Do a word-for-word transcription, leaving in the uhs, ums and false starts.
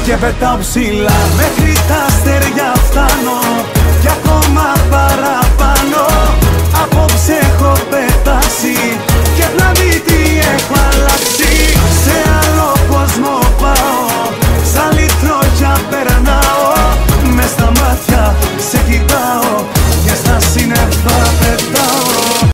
και πετάω ψηλά. Μέχρι τα αστέρια φτάνω κι ακόμα παρά